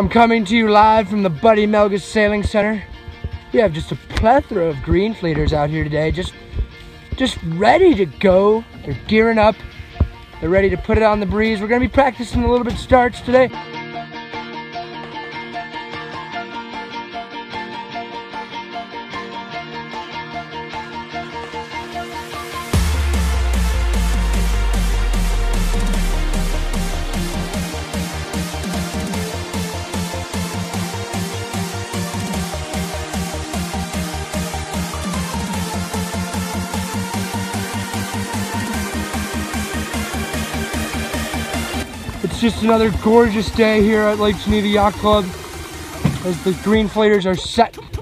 I'm coming to you live from the Buddy Melgus Sailing Center. We have just a plethora of green fleeters out here today, just ready to go. They're gearing up. They're ready to put it on the breeze. We're gonna be practicing a little bit starts today. It's just another gorgeous day here at Lake Geneva Yacht Club as the green fleeters are set